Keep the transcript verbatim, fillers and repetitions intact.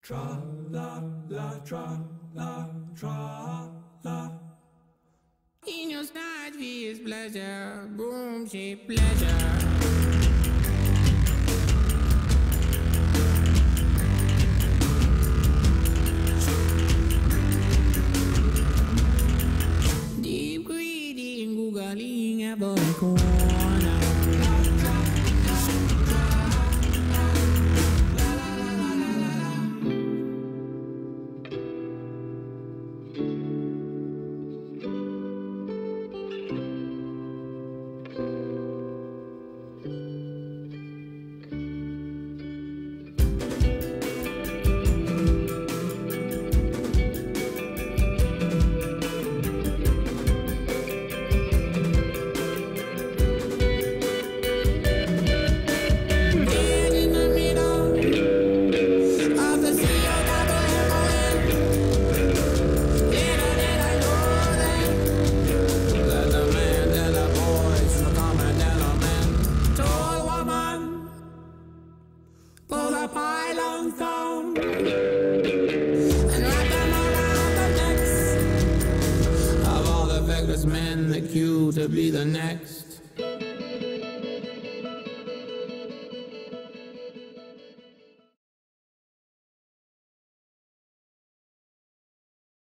Tra la la tra la tra la. In your side is pleasure, boom shape pleasure. Deep greedy, googling every corner. Men, the cue to be the next.